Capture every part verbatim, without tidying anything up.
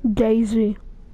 Daisy.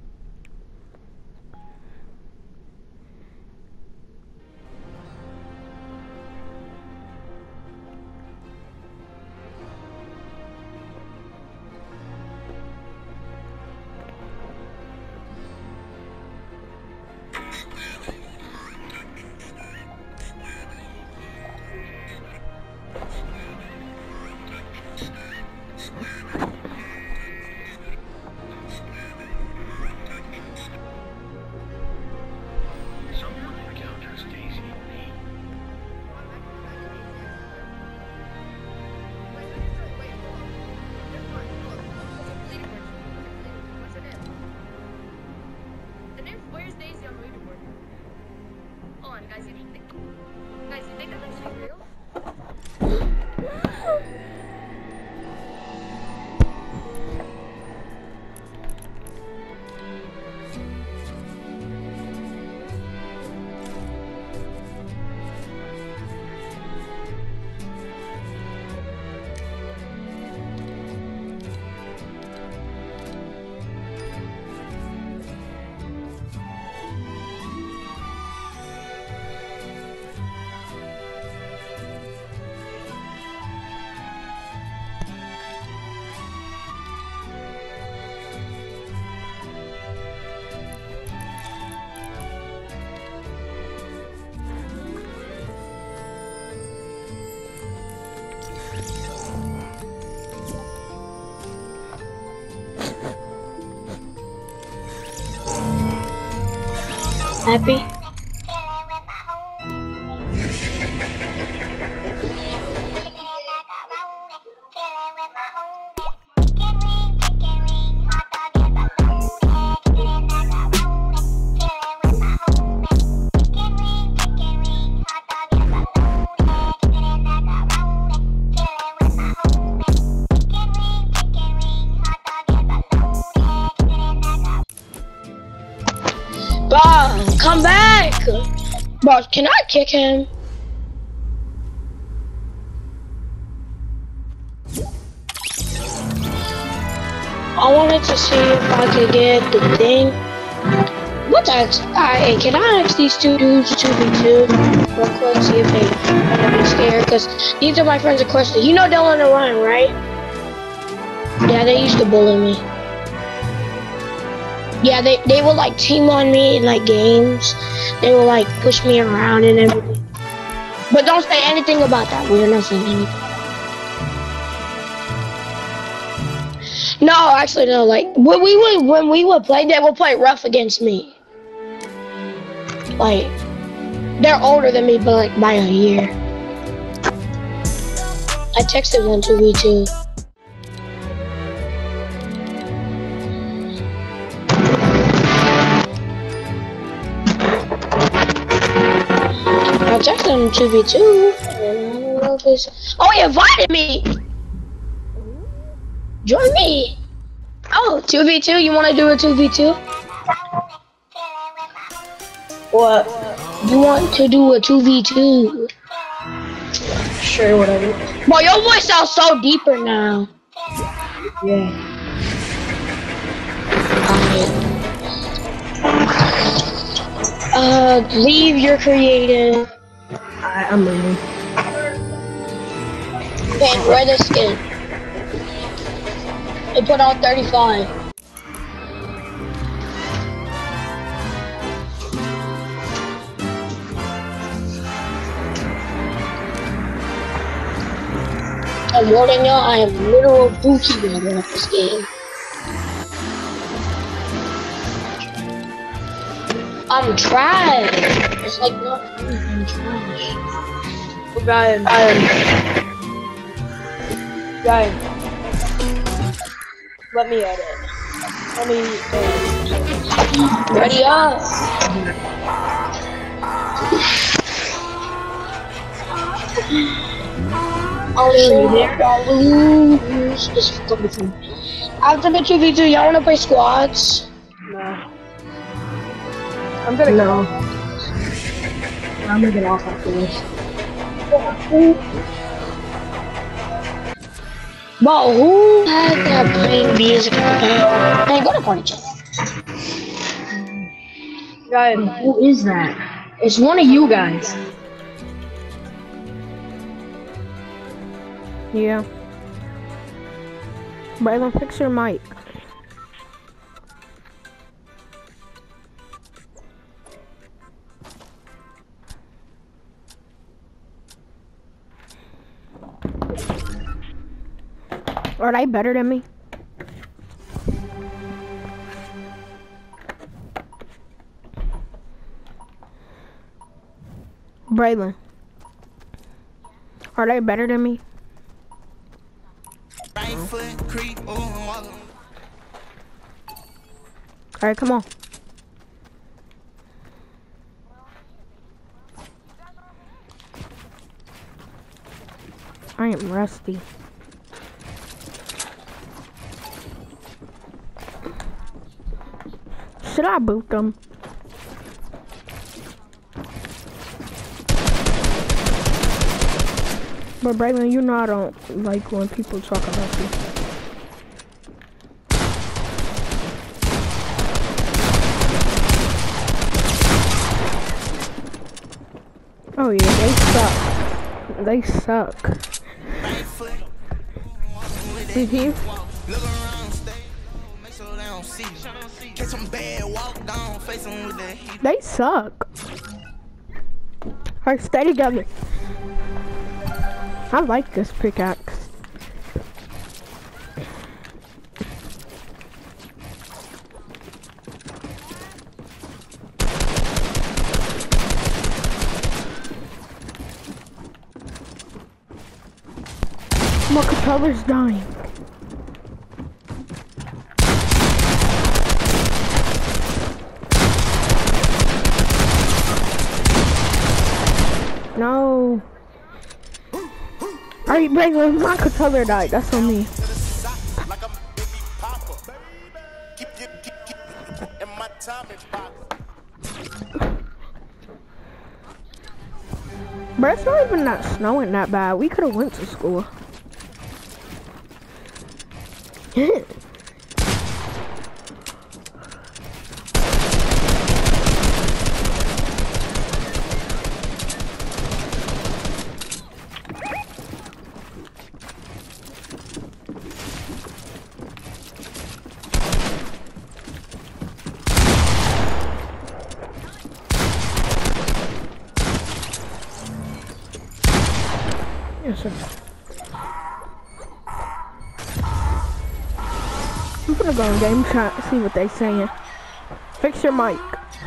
Where's Daisy on the leaderboard? Hold on, guys. You think, guys, you think that's actually real? Happy? Bro, come back! Bro, can I kick him? I wanted to see if I could get the thing. What's that? Alright, can I ask these two dudes two v two real quick, see if they are gonna be scared? Because these are my friends of course. You know Dylan and Ryan, right? Yeah, they used to bully me. Yeah, they, they would like team on me in like games. They would like push me around and everything. But don't say anything about that. We're not saying anything. No, actually no. Like when we would when we would play, they would play rough against me. Like they're older than me, but like by a year. I texted one two v two. I texted him two v two. I don't know if it's... Oh, he invited me! Join me! Oh, two v two? You want to do a two v two? What? You want to do a two v two? Sure, whatever. Bro, your voice sounds so deeper now. Yeah. Uh, leave your creative. I, I'm leaving. Okay, wear the skin. And put on thirty-five. I'm warning y'all, I am literal bookie builder of this game. I'm trash. It's like not funny, I'm trash. Ryan, Ryan. Ryan. Let me edit. Let me edit. Ready up. I'll show you there. Lose. This is gonna be fun. After the two v two, y'all wanna play squads? No. I'm gonna no. Get off. I'm gonna get off after this. But who had that playing music? Hey, go to party chat. Guys, who is that? It's one of you guys. Yeah. Braylon, fix your mic. Are they better than me? Braylon, are they better than me? Alright, come on. I am rusty. Should I boot them? But Braylon, you know I don't like when people talk about you. Oh yeah, they suck. They suck. Mm-hmm. They suck. Alright, stay together. I like this pickaxe. My controller's dying. No. Alright, Braylon, my controller died. That's on me. Bro, it's not even not snowing that bad. We could have went to school. Yes, sir. I'm gonna go in game chat, see what they saying. Fix your mic.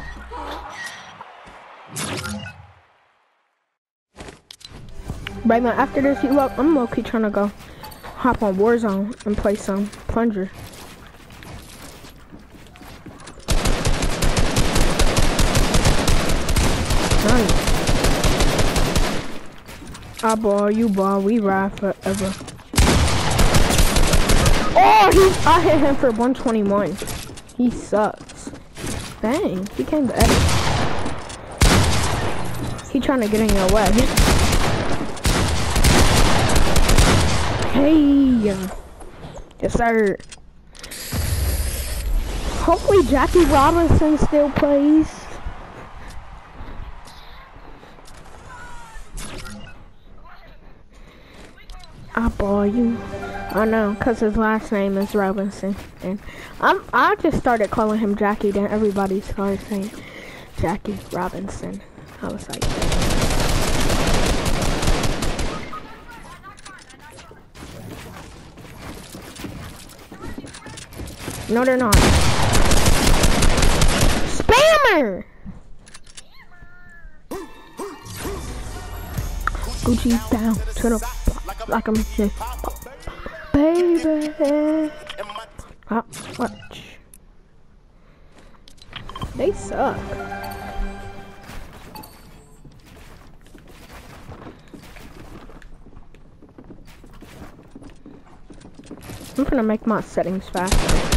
Braylon, after this, you up? I'm low-key trying to go hop on Warzone and play some Plunger. Nice. I ball, you ball, we ride forever. Oh, he, I hit him for one twenty-one. He sucks. Dang, he came to edit. He trying to get in your way. Hey, yes sir. Hopefully Jackie Robinson still plays. I ball you. I know, cause his last name is Robinson, and I'm. I just started calling him Jackie. Then everybody started saying Jackie Robinson. I was like, no, they're not. Spammer. Gucci down to the block like I'm here. Baby. Ah, watch. They suck. I'm gonna make my settings faster.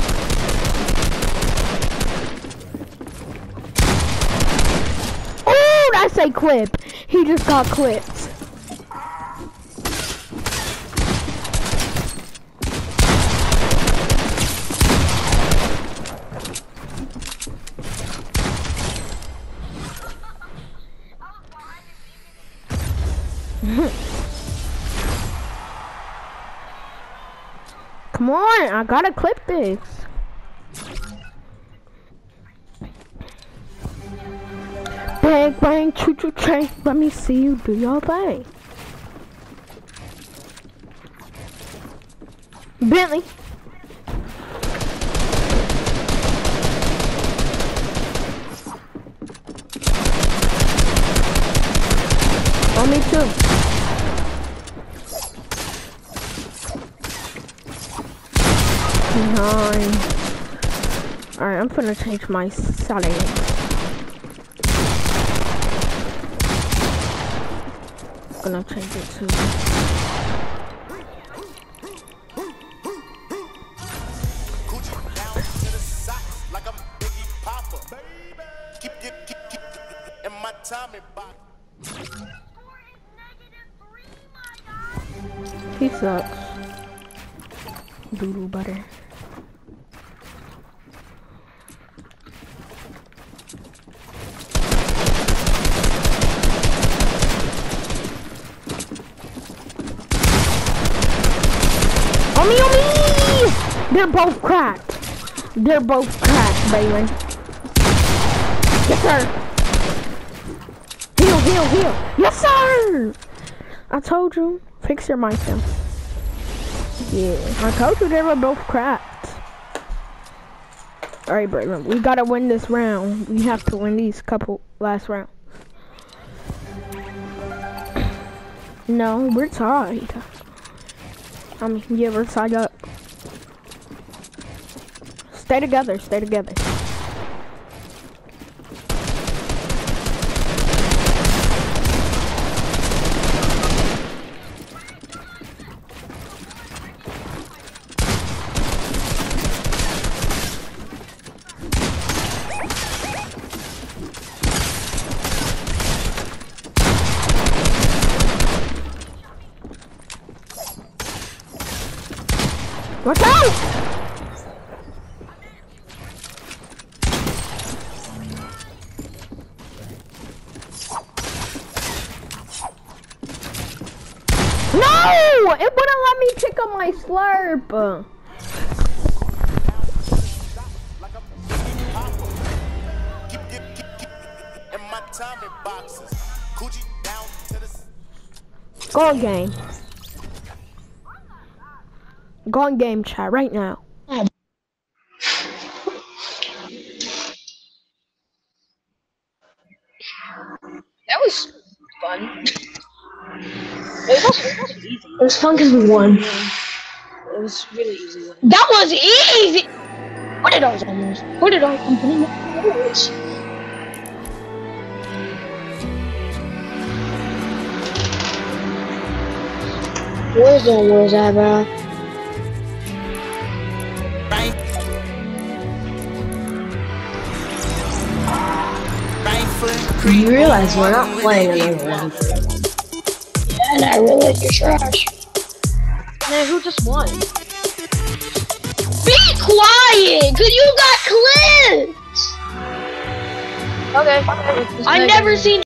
Oh, that's a clip. He just got clipped. Come on, I gotta clip this. Bang, bang, choo choo train. Let me see you do your thing. Bentley. Oh, me too. Nine. Alright, I'm gonna change my settings. Gonna change it to he sucks. Doodle butter. Oh me, oh me! They're both cracked. They're both cracked, Baylin. Yes, sir. Heal, heal, heal. Yes, sir. I told you. Fix your mic down. Yeah, I told you they were both cracked. Alright, Braylon, we gotta win this round. We have to win these couple last rounds. No, we're tied. I mean, yeah, we're tied up. Stay together, stay together. Watch out! No! It wouldn't let me pick up my slurp. Go on game. Go on game chat right now. That was fun. It was, it was easy. It was fun because we won. It was really easy. That was easy! What did I was almost? What did I complete? Where's the words at, bro? You realize we're not playing another one. Yeah, and I realize you're trash. Man, who just won? Be quiet, cause you got clipped. Okay. I never seen